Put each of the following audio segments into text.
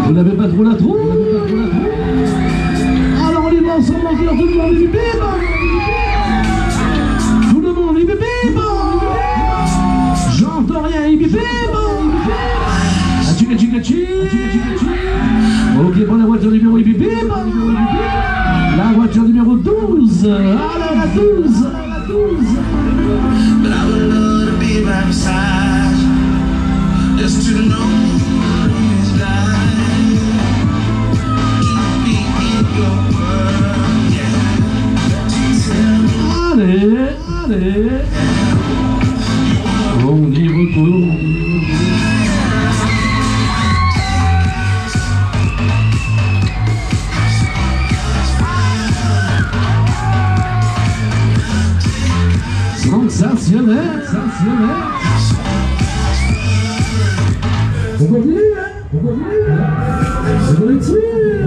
Vous n'avez pas trop la trouille? Alors on y va ensemble en clair, tout le monde, bip bip. Tout le monde, bip bip. J'entends rien, bip bip. Ok, pour la voiture numéro bip bip. La voiture numéro 12. Allez, la 12. But I would love to be by your side, just to know it's life, to be in your world, yeah. Allez, on y retourne. Sensationnel. On continue, c'est bon ici.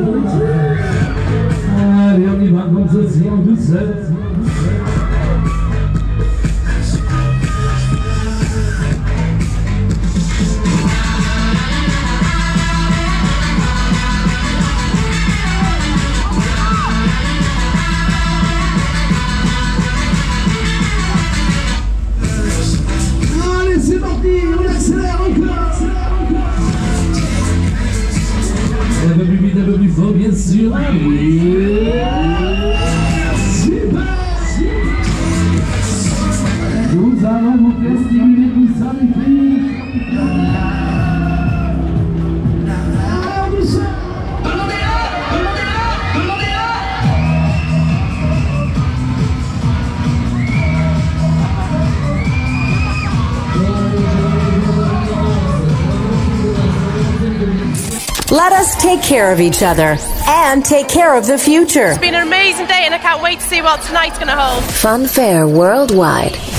Allez, on y va comme ceci en douceur. Un peu plus fort, bien sûr. Super. Nous allons vous faire stimuler tout ça, les filles. Let us take care of each other and take care of the future. It's been an amazing day and I can't wait to see what tonight's going to hold. Funfair worldwide.